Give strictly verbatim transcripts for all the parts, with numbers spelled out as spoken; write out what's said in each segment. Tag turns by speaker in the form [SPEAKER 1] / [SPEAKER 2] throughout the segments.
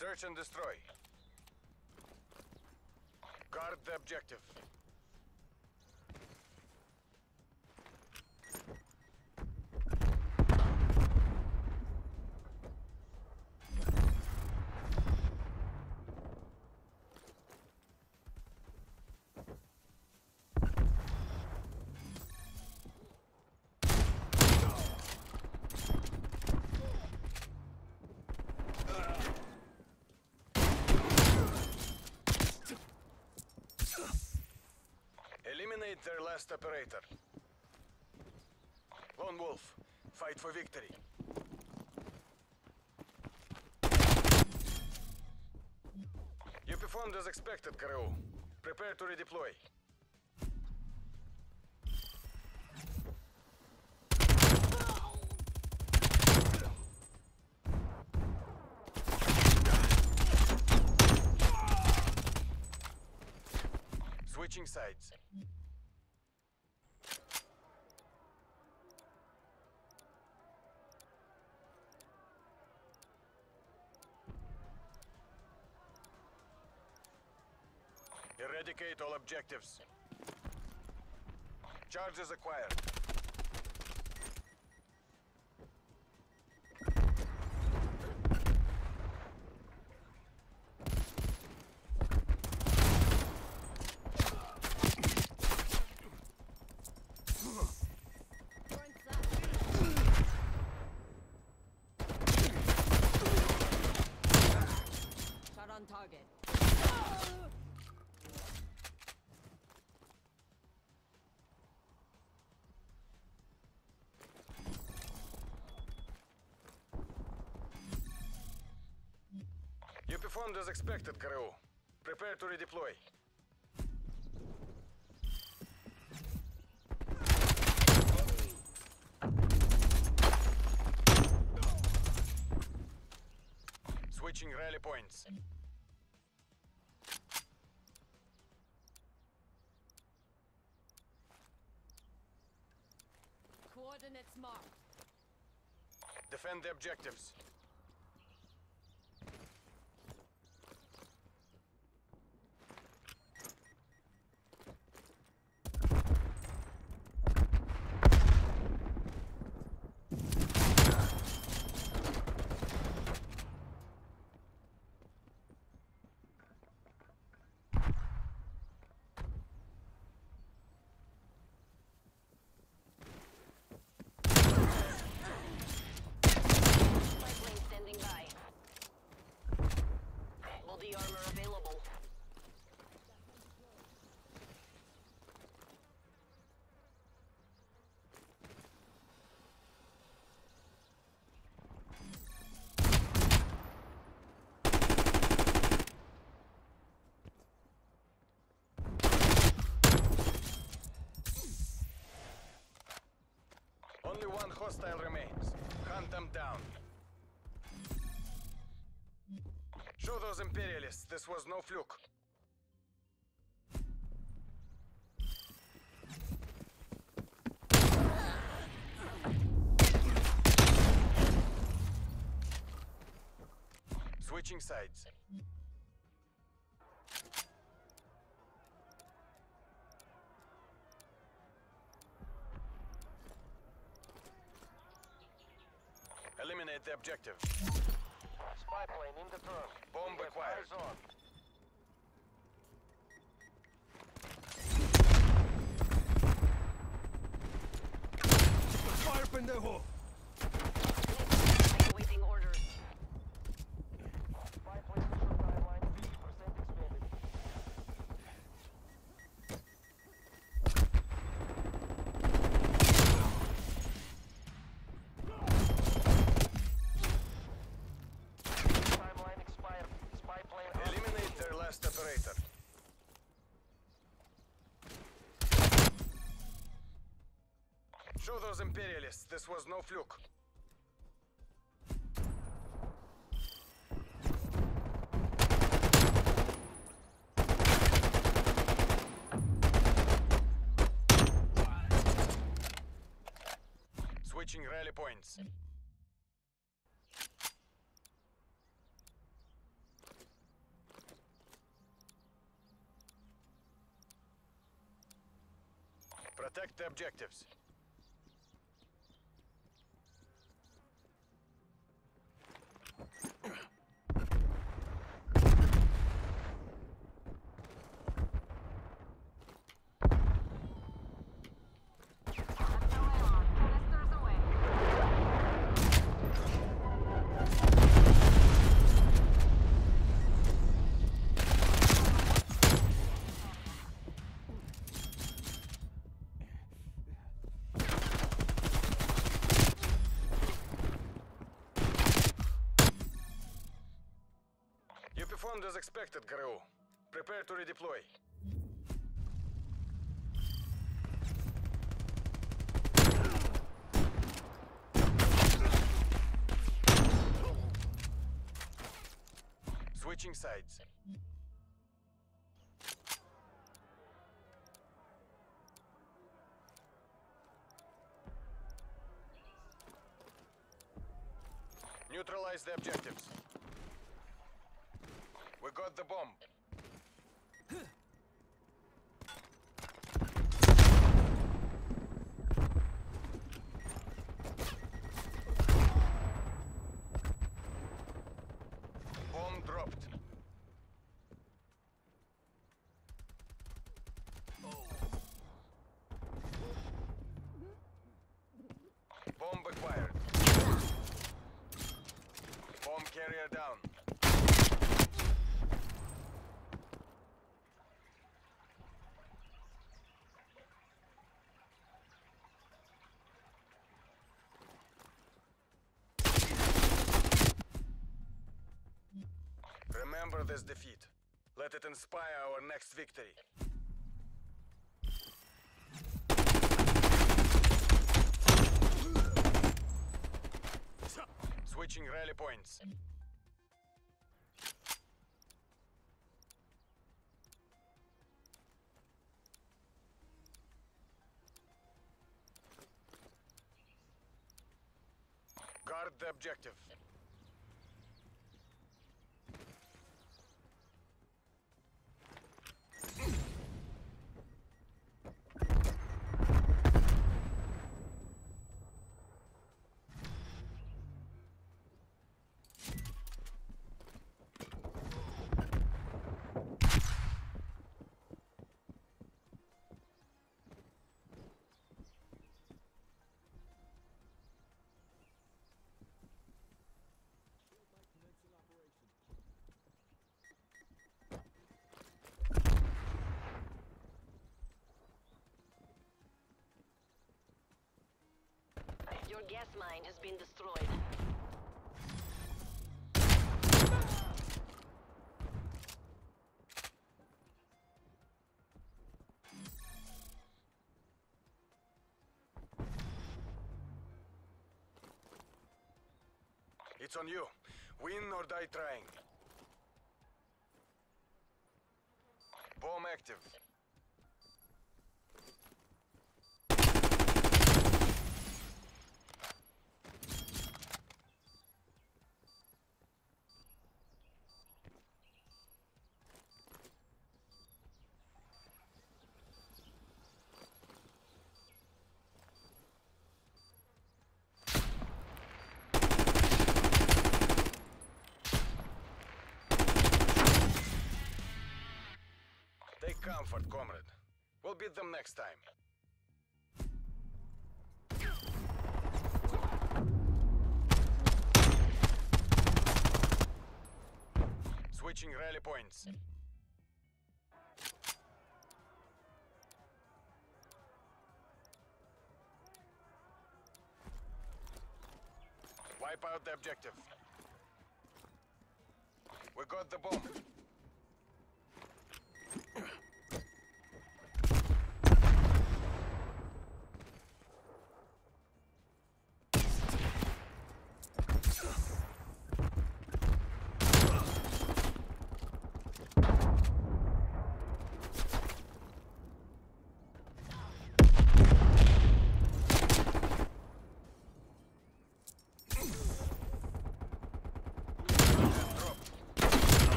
[SPEAKER 1] Search and destroy. Guard the objective. Eliminate their last operator. Lone Wolf, fight for victory. You performed as expected, Kareu. Prepare to redeploy. Switching sides. Eradicate all objectives. Charges acquired.
[SPEAKER 2] Shot on target.
[SPEAKER 1] You performed as expected, Kareu. Prepare to redeploy. Switching rally points.
[SPEAKER 2] Coordinates marked.
[SPEAKER 1] Defend the objectives. Only one hostile remains. Hunt them down. Show those Imperialists this was no fluke. Switching sides. Eliminate the objective.
[SPEAKER 3] Spy plane in the turn.
[SPEAKER 1] Bomb
[SPEAKER 3] We have
[SPEAKER 1] acquired.
[SPEAKER 3] eyes on.
[SPEAKER 4] Fire, pendejo!
[SPEAKER 2] Awaiting orders.
[SPEAKER 3] Spy plane mission timeline fifty percent expanded. Timeline expired. Spy plane on.
[SPEAKER 1] Eliminate their last operator. Show those Imperialists this was no fluke. Switching rally points. Protect the objectives. You performed as expected, Garou. Prepare to redeploy. Switching sides. Neutralize the objectives. We got the bomb. Bomb dropped. Bomb acquired. Bomb carrier down. Remember this defeat. Let it inspire our next victory. Switching rally points. Guard the objective.
[SPEAKER 4] Your gas mine has been destroyed.
[SPEAKER 1] It's on you. Win or die trying. Bomb active. Take comfort, comrade. We'll beat them next time. Switching rally points. Wipe out the objective. We got the bomb.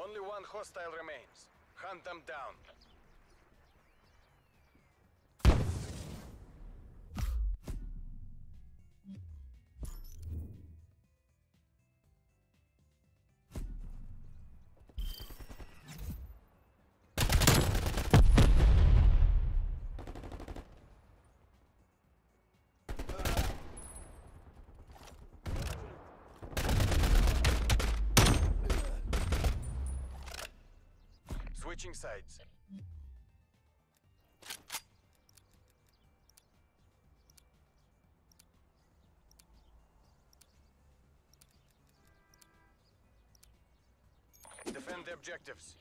[SPEAKER 1] Only one hostile remains. Hunt them down. Switching sides. Defend the objectives.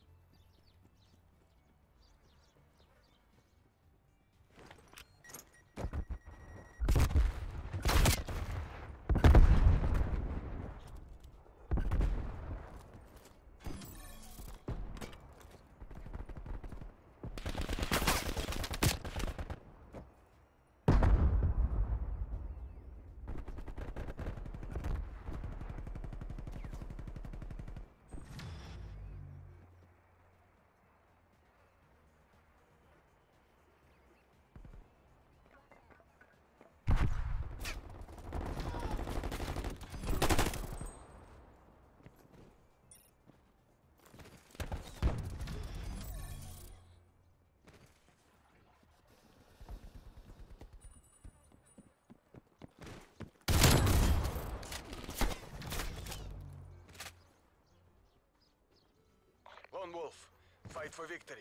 [SPEAKER 1] Lone Wolf, fight for victory.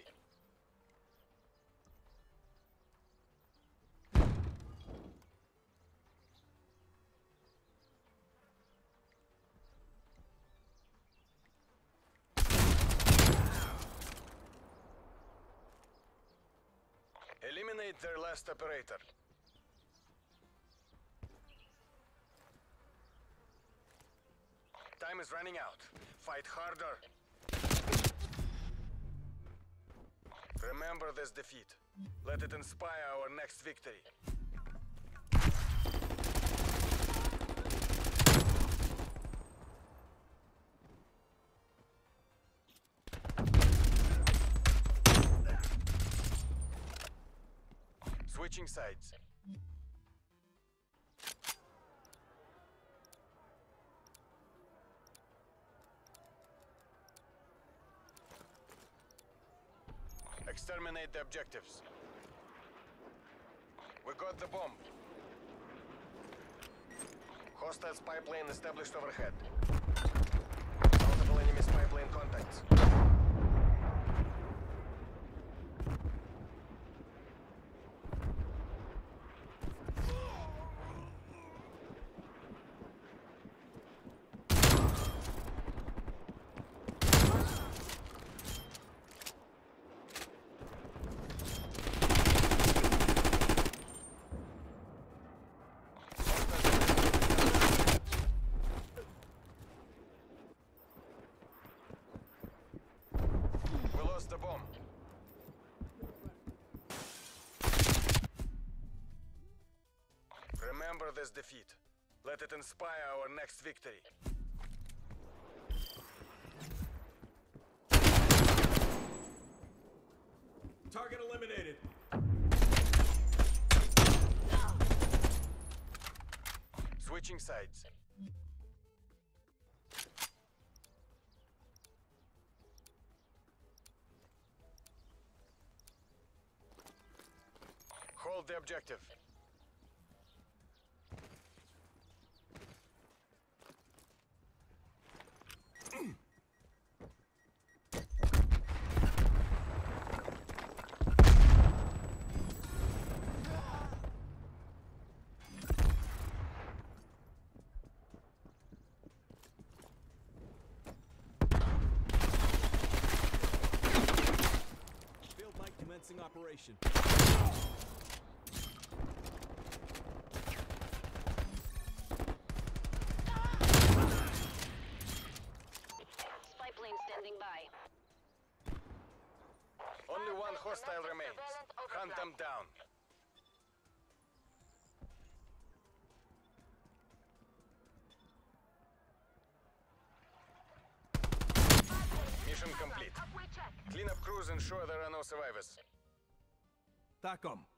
[SPEAKER 1] Eliminate their last operator. Time is running out. Fight harder. Remember this defeat. Let it inspire our next victory. Switching sides. Exterminate the objectives. We got the bomb. Hostile spy plane established overhead. Multiple enemy spy plane contacts. The bomb. Remember this defeat. Let it inspire our next victory.
[SPEAKER 5] Target eliminated.
[SPEAKER 1] Switching sides. Hold the objective.
[SPEAKER 5] Field mic commencing operation.
[SPEAKER 4] Standing by.
[SPEAKER 1] Only one hostile remains. Hunt them down. Clean up crews, ensure there are no survivors.
[SPEAKER 5] TACOM,